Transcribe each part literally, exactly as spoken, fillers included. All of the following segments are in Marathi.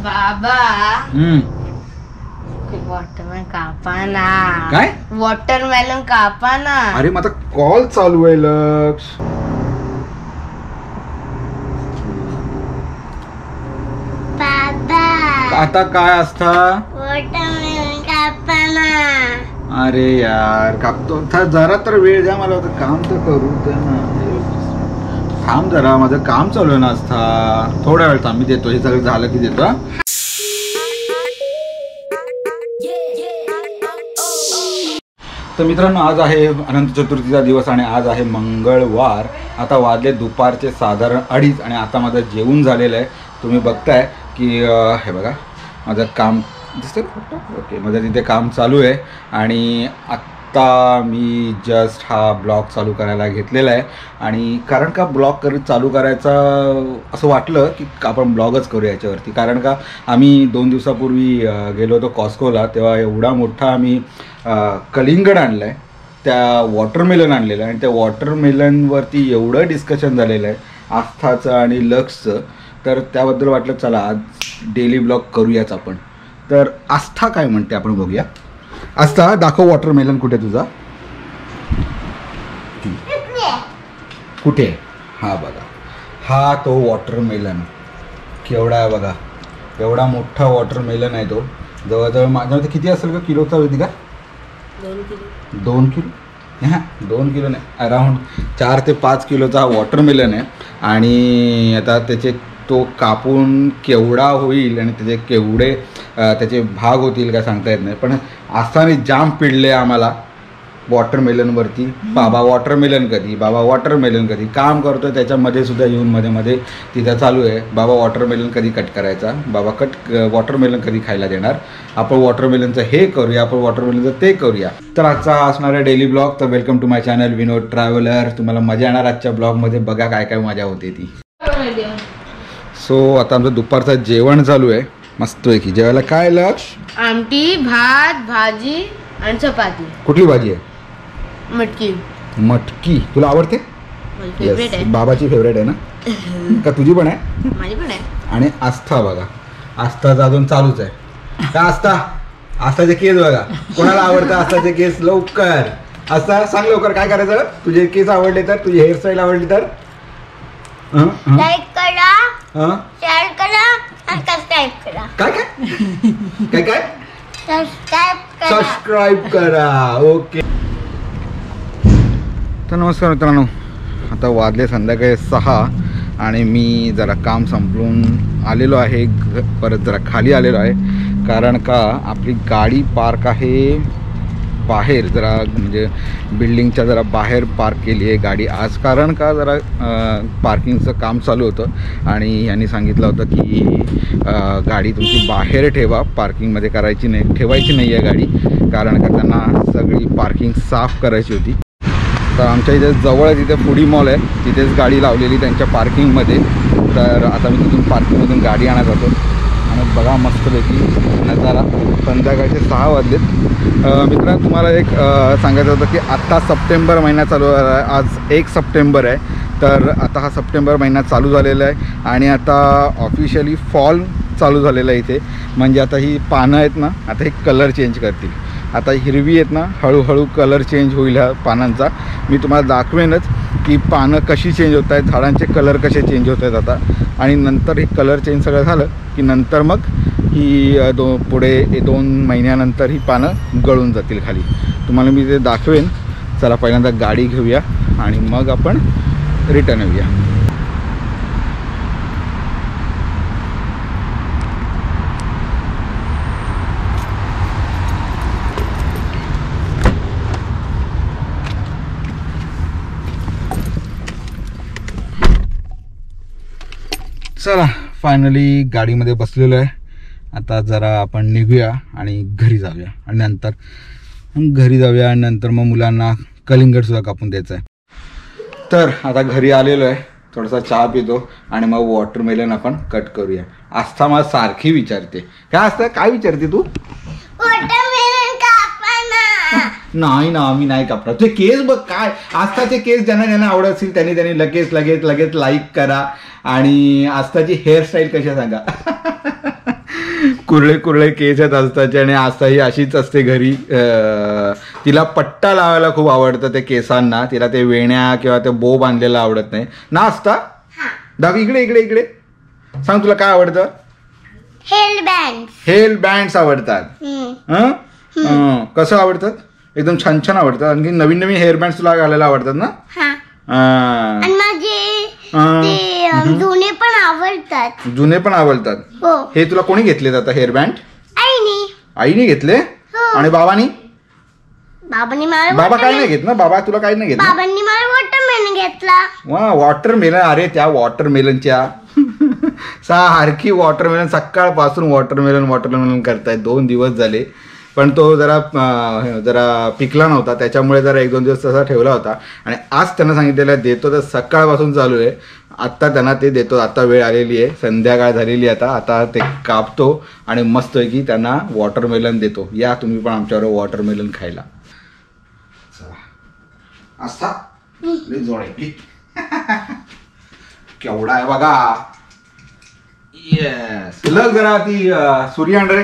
बाबा हम्म वॉटरमेलन कापा ना. काय वॉटरमेलन कापा ना. अरे माझा कॉल चालू आहे लक्ष. बाबा आता काय असता वॉटरमेलन कापा ना. अरे यार कापतो जरा तर वेळ द्या मला. काम तर करू दे ना. थांब जरा माझं काम चालू आहे ना असता. थोड्या वेळ थांब मी देतो. हे सगळं झालं की देतो. तर मित्रांनो आज आहे अनंत चतुर्थीचा दिवस आणि आज आहे मंगळवार. आता वाजले दुपारचे साधारण अडीच आणि आता माझं जेवण झालेलं आहे. तुम्ही बघताय की हे बघा माझं काम दिसतं. ओके माझं तिथे काम चालू आहे आणि आत्ता मी जस्ट हा ब्लॉग चालू करायला घेतलेला आहे. आणि कारण का ब्लॉग कर चालू करायचा असं वाटलं की आपण ब्लॉगच करू याच्यावरती. कारण का आम्ही दोन दिवसापूर्वी गेलो होतो कॉस्कोला. तेव्हा एवढा मोठा आम्ही कलिंगड आणलं आहे. त्या वॉटरमेलन आणलेलं आहे आणि त्या वॉटरमेलनवरती एवढं डिस्कशन झालेलं आहे आस्थाचं आणि लक्सचं. तर त्याबद्दल वाटलं चला आज डेली ब्लॉग करूयाच आपण. तर आस्था काय म्हणते आपण बघूया. आस्था दाखव वॉटरमेलन कुठे तुझा. कुठे हा बघा हा तो वॉटरमेलन केवढा आहे बघा. एवढा मोठा वॉटरमेलन आहे तो. जवळजवळ माझ्यामध्ये किती असेल का किलोचा होती का. दोन किलो दोन किलो हां दोन किलो नाही अराऊंड चार ते पाच किलोचा हा वॉटरमेलन आहे. आणि आता त्याचे तो कापून केवढा होईल आणि त्याचे केवढे त्याचे भाग होतील काय सांगता येत नाही. पण आस्थाने जाम पिडले आम्हाला वॉटरमेलनवरती. बाबा वॉटरमेलन कधी बाबा वॉटरमेलन कधी. काम करतोय त्याच्यामध्ये सुद्धा येऊन मध्ये मध्ये तिथं चालू आहे बाबा वॉटरमेलन कधी कट करायचा. बाबा कट वॉटरमेलन कधी खायला देणार. आपण वॉटरमेलनचं हे करूया आपण वॉटरमेलनचं ते करूया. तर आजचा असणार आहे डेली ब्लॉग. तर welcome to my channel Vinod traveller. तुम्हाला मजा येणार आजच्या ब्लॉगमध्ये. बघा काय काय मजा होते ती. सो आता आमचं दुपारचं जेवण चालू आहे मस्त आहे की. जेवायला काय लक्ष. आमटी भात भाजी आणि चपाती. कुठली भाजी आहे. मटकी. मटकी तुला आवडते. फेवरेट आहे. बाबाची फेवरेट आहे ना का तुझी पण आहे. माझी पण आहे. आणि आस्था बघा आस्थाचा अजून चालूच आहे का. आस्था आस्थाचे केस बघा. कोणाला आवडतं आस्थाचे केस. लवकर आस्था सांग लवकर काय करायचं. तुझे केस आवडले तर तुझी हेअरस्टाईल आवडली तर लाईक करा हां शेअर करा आणि सबस्क्राईब करा. काय काय काय काय सबस्क्राईब करा. सबस्क्राईब करा. ओके तर नमस्कार मित्रांनो. आता वाजले संध्याकाळी सहा आणि मी जरा काम संपवून आलेलो आहे. घ परत जरा खाली आलेलो आहे. कारण का आपली गाडी पार्क आहे बाहेर जरा म्हणजे बिल्डिंगच्या जरा बाहेर पार्क केली आहे गाडी आज. कारण का जरा पार्किंगचं काम चालू होतं आणि यांनी सांगितलं होतं की गाडी तुमची बाहेर ठेवा. पार्किंगमध्ये करायची नाही ठेवायची नाही आहे गाडी. कारण का त्यांना सगळी पार्किंग साफ करायची होती. तर आमच्या इथे जवळ तिथे फुडी मॉल आहे. तिथेच गाडी लावलेली त्यांच्या पार्किंगमध्ये. तर आता मी तिथून पार्किंगमधून गाडी आणत होतो आणि बघा मस्तपैकी नजारा. संध्याकाळचे सहा वाजलेत. मित्रांनो तुम्हाला एक सांगायचं होतं की आत्ता सप्टेंबर महिना चालू आहे. आज एक सप्टेंबर आहे. तर आता हा सप्टेंबर महिना चालू झालेला आहे आणि आता ऑफिशियली फॉल चालू झालेलं आहे इथे. म्हणजे आता ही पानं आहेत ना आता हे कलर चेंज करतील. आता हिरवी आहेत ना हळूहळू कलर चेंज होईल ह्या पानांचा. मी तुम्हाला दाखवेनच की पानं कशी चेंज होत आहेत. झाडांचे कलर कसे चेंज होत आहेत आता. आणि नंतर हे कलर चेंज सगळं झालं की नंतर मग ही दो पुढे दोन महिन्यानंतर ही पानं गळून जातील खाली. तुम्हाला मी ते दाखवेन. चला पहिल्यांदा गाडी घेऊया आणि मग आपण रिटर्न येऊया. चला फायनली गाडीमध्ये बसलेलो आहे. आता जरा आपण निघूया आणि घरी जाऊया आणि नंतर घरी जाऊया आणि नंतर मग मुलांना कलिंगडसुद्धा कापून द्यायचं आहे. तर आता घरी आलेलो आहे. थोडासा चहा पितो आणि मग वॉटरमेलन आपण कट करूया. आस्था मला सारखी विचारते काय असतं काय विचारते तू. नाही ना मी नाही कापणार. तुझे केस बघ काय. आस्थाचे केस ज्यांना ज्यांना आवडत असतील त्यांनी त्यांनी लगेच लगेच लगेच लाईक करा. आणि आस्थाची हेअरस्टाईल कशी सांगा. कुरळे कुरळे केस आहेत आस्थाचे आणि आस्था ही अशीच असते घरी. तिला पट्टा लावायला खूप आवडतं ते केसांना. तिला ते वेण्या किंवा ते बो बांधलेला आवडत नाही ना आस्था. दाखव इकडे इकडे इकडे सांग तुला काय आवडतं. Hair band. हेअर बँड्स आवडतात. हं कसं आवडतात. एकदम छान छान आवडतात. आणखी नवीन नवीन हेअर बँड्स तुला घालायला आवडतात ना. आणि माझे जुने पण आवडतात. जुने पण आवडतात. हे तुला कोणी घेतलेत आता हेअर बँड. आईने. आईने घेतले. आणि बाबानी. बाबांनी मला बाबा काय नाही घेत ना. बाबा तुला काय नाही घेत. बाबांनी मला वॉटरमेलन घेतला. वा वॉटरमेलन. अरे त्या वॉटरमेलनच्या सारखी वॉटरमेलन सकाळपासून वॉटरमेलन वॉटरमेलन करतायत. दोन दिवस झाले पण तो जरा जरा पिकला नव्हता त्याच्यामुळे जरा एक दोन दिवस तसा ठेवला होता. आणि आज त्यांना सांगितलेलं देतो तर सकाळपासून चालू आहे. आत्ता त्यांना ते देतो. आता वेळ आलेली आहे. संध्याकाळ झालेली आता. आता ते कापतो आणि मस्तपैकी त्यांना वॉटरमेलन देतो. या तुम्ही पण आमच्यावर वॉटरमेलन खायला. आस्था जोडे केवढा आहे बघा. येस लग जरा ती सूर्य अंडरे.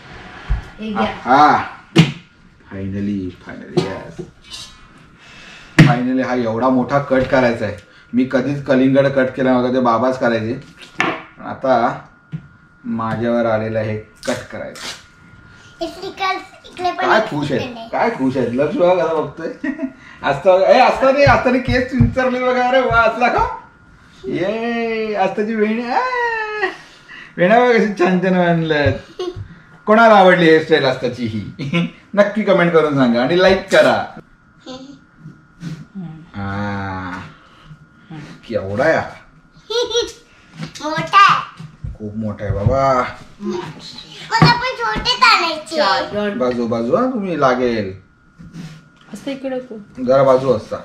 हा फायनली फायनली यस फायनली हा एवढा मोठा कट करायचा आहे. मी कधीच कलिंगड कट केला नव्हता. ते बाबाच करायचे. आता माझ्यावर आलेलं आहे कट करायचं. काय खुश आहेत काय खुश आहेत. लक्ष बघा कसं बघतोय. आस्था ए आस्था नाही आस्थाने केस विचारले बघा. अरे वा असला का ये आस्थाची वेण्या वेण्या बघा कशी छान छान आणल्यात. कोणाला आवडली हेअरस्टाईल आस्थाची ही नक्की कमेंट करून सांगा आणि लाईक करा. केवढा आहे खूप मोठा आहे बाबा. बाजू बाजू हा तुम्ही लागेल जरा बाजू असता.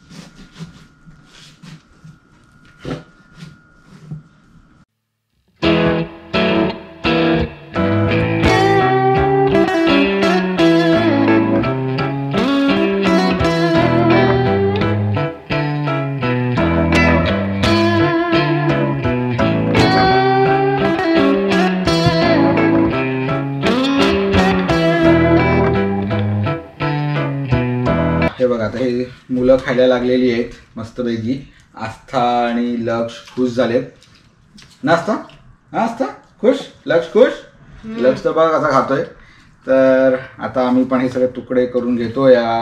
हे बघा आता हे मुलं खायला लागलेली आहेत मस्तपैकी. आस्था आणि लक्ष खुश झालेत ना. आस्था हा आस्था खुश. लक्ष खुश. लक्ष तर बघा कसा खातोय. तर आता आम्ही पण हे सगळे तुकडे करून घेतो या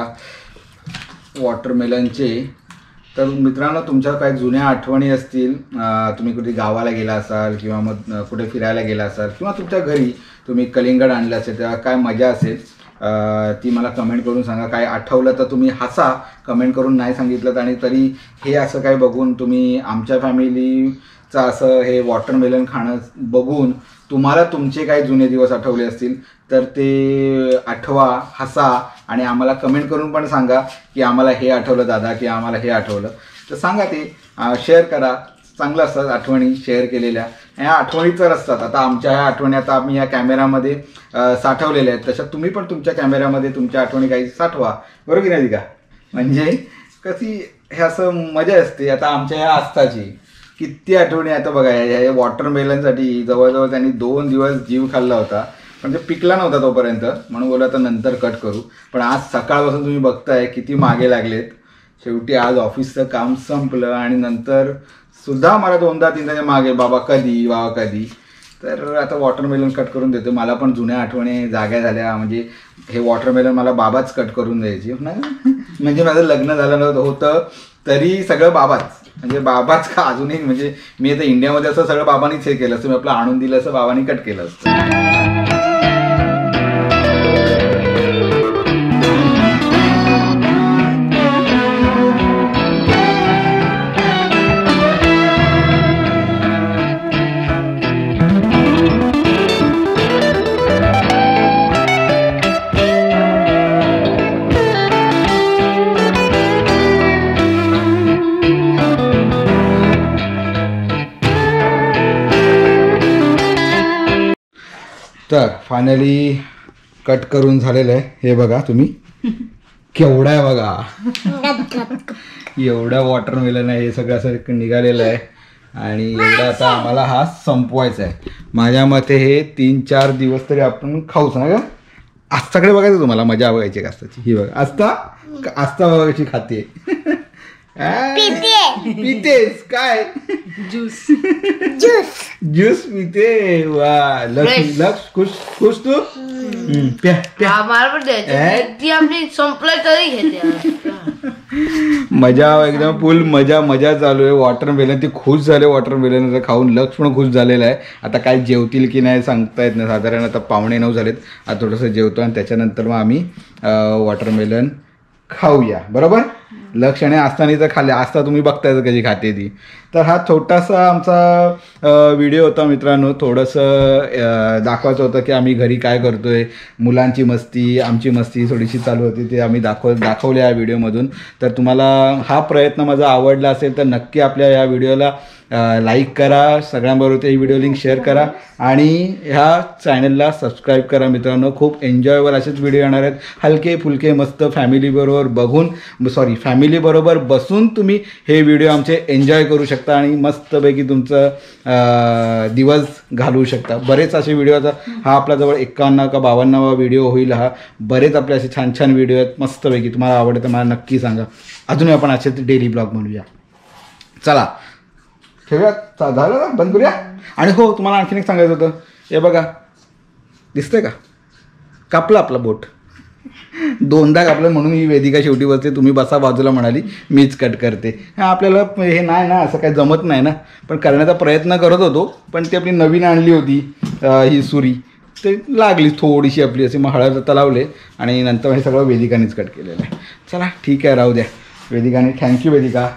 वॉटरमेलनचे. तर मित्रांनो तुमच्या काही जुन्या आठवणी असतील. तुम्ही कुठे गावाला गेला असाल किंवा मग कुठे फिरायला गेला असाल किंवा तुमच्या घरी तुम्ही कलिंगड आणलं असेल तेव्हा काय मजा असेल ती मला कमेंट करून सांगा. काय आठवलं तर तुम्ही हसा. कमेंट करून नाही सांगितलं आणि तरी हे असं काय बघून तुम्ही आमच्या फॅमिलीचं असं हे वॉटरमेलन खाणं बघून तुम्हाला तुमचे काही जुने दिवस आठवले असतील तर ते आठवा हसा आणि आम्हाला कमेंट करून पण सांगा की आम्हाला हे आठवलं दादा की आम्हाला हे आठवलं. तर सांगा ते शेअर करा. चांगलं असतात आठवणी शेअर केलेल्या. ह्या आठवणी तर असतात. आता आमच्या ह्या आठवणी आता आम्ही या कॅमेऱ्यामध्ये साठवलेल्या आहेत. तशा तुम्ही पण तुमच्या कॅमेऱ्यामध्ये तुमच्या आठवणी काही साठवा. बरोबर की नाही का. म्हणजे कशी हे असं मजा असते. आता आमच्या ह्या आस्थाची किती आठवणी. आता बघा ह्या वॉटरमेलनसाठी जवळजवळ त्यांनी दोन दिवस जीव खाल्ला होता. म्हणजे पिकला नव्हता तोपर्यंत म्हणून बोला आता नंतर कट करू. पण आज सकाळपासून तुम्ही बघताय किती मागे लागलेत. शेवटी आज ऑफिसचं काम संपलं आणि नंतर सुद्धा मला दोनदा तीनदा मागे बाबा कधी बाबा कधी. तर आता वॉटरमेलन कट करून देतो. मला पण जुन्या आठवणी जाग्या झाल्या. म्हणजे हे वॉटरमेलन मला बाबाच कट करून द्यायची ना. म्हणजे माझं लग्न झालं नव्हतं होतं तरी सगळं बाबाच. म्हणजे बाबाच का अजूनही म्हणजे मी आता इंडियामध्ये असं सगळं बाबांनीच हे केलं असतं. मी आपलं आणून दिलं असं बाबांनी कट केलं असतं. तर फायनली कट करून झालेलं आहे. हे बघा तुम्ही केवढा आहे बघा. एवढा वॉटरमेलन आहे. हे सगळं असं निघालेलं आहे आणि एवढा आता आम्हाला हा संपवायचा आहे. माझ्या मते हे तीन चार दिवस तरी आपण खाऊच ना ग. आस्ताकडे बघायचं तुम्हाला मजा बघायची का आस्ताची. ही बघा आस्ता आस्ता बघा कशी खाते. पितेस काय ज्यूस ज्यूस ज्यूस पिते. वा लक्ष लक्ष खुश खुश तू. प्या प्या आम्हाला पण द्यायची ती आपली संपलं तरी घेते. मजा एकदम फुल मजा मजा चालू आहे. वॉटरमेलन ते खुश झाले. वॉटरमेलन खाऊन लक्ष पण खुश झालेला आहे. आता काय जेवतील की नाही सांगता येत नाही. साधारण आता पावणे नऊ झालेत. आता थोडंसं जेवतो आणि त्याच्यानंतर मग आम्ही वॉटरमेलन खाऊया. बरोबर. लक्ष आणि आस्थानी तर खाल्ले. आस्था तुम्ही बघताय कशी खाते ती. तर हा छोटासा आमचा व्हिडिओ होता मित्रांनो. थोडंसं दाखवायचं होतं की आम्ही घरी काय करतोय. मुलांची मस्ती आमची मस्ती थोडीशी चालू होती ते आम्ही दाखव दाखवले या व्हिडिओमधून. तर तुम्हाला हा प्रयत्न माझा आवडला असेल तर नक्की आपल्या या व्हिडिओला लाईक करा. सगळ्यांबरोबर ते व्हिडिओ लिंक शेअर करा आणि ह्या चॅनलला सबस्क्राईब करा मित्रांनो. खूप एन्जॉयबल असेच व्हिडिओ येणार आहेत. हलके फुलके मस्त फॅमिलीबरोबर बघून सॉरी फॅमिलीबरोबर बसून तुम्ही हे व्हिडिओ आमचे एन्जॉय करू शकता आणि मस्तपैकी तुमचं दिवस घालवू शकता. बरेच असे व्हिडिओ आता हा आपल्याजवळ एक्कावन्न का बावन्नावा व्हिडिओ होईल हा. बरेच आपले असे छान छान व्हिडिओ आहेत मस्तपैकी. तुम्हाला आवडतं तर मला नक्की सांगा. अजूनही आपण असेच डेली ब्लॉग बनवूया. चला ठेवूया. झालं ना बंद करूया. आणि हो तुम्हाला आणखीन एक सांगायचं होतं. हे बघा दिसतंय का कापलं आपलं बोट. दोनदा कापलं म्हणून ही वेदिका शेवटी बसते. तुम्ही बसा बाजूला म्हणाली मीच कट करते. हा आपल्याला हे नाही ना असं काही जमत नाही ना. पण करण्याचा प्रयत्न करत होतो. पण ती आपली नवीन आणली होती ही सुरी ते लागली थोडीशी आपली अशी मग हळद आता लावले आणि नंतर हे सगळं वेदिकानेच कट केलेलं आहे. चला ठीक आहे राहू द्या. वेदिकाने थँक्यू वेदिका.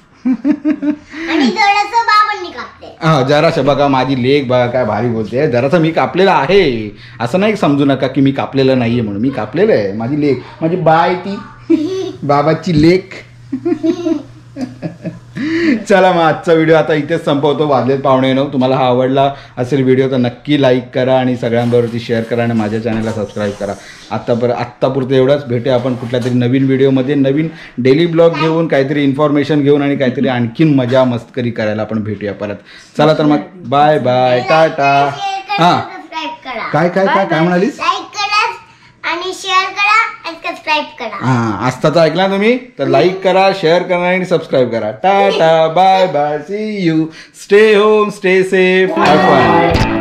हा जराशा बघा माझी लेक बघा काय भारी बोलते. जरासा मी कापलेला आहे असं नाही समजू नका की मी कापलेलं नाहीये म्हणून. मी कापलेलं आहे. माझी लेक माझी बाय ती बाबाची लेक. चला मग आजचा व्हिडिओ आता इथेच संपवतो. वाजलेत पावणे नऊ. तुम्हाला हा आवडला असेल व्हिडिओ तर नक्की लाईक करा आणि सगळ्यांबरोबर शेअर करा आणि माझ्या चॅनलला सबस्क्राईब करा. आत्तापर आत्तापुरतं एवढंच. भेटूया आपण कुठल्या तरी नवीन व्हिडिओमध्ये नवीन डेली ब्लॉग घेऊन काहीतरी इन्फॉर्मेशन घेऊन आणि काहीतरी आणखीन मजा मस्करी करायला आपण भेटूया परत. चला तर मग बाय बाय टाटा. हां काय काय काय काय म्हणालीस. आणि शेअर करा आणि सबस्क्राईब करा. हां आस्थाचं ऐकला तुम्ही तर लाईक करा शेअर करा आणि सबस्क्राईब करा. Tata bye bye see you. Stay home stay safe.